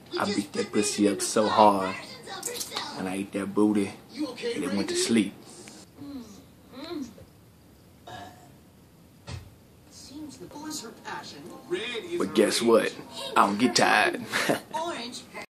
I beat that pussy up so hard, and I ate that booty, and it went to sleep. But guess what? I don't get tired.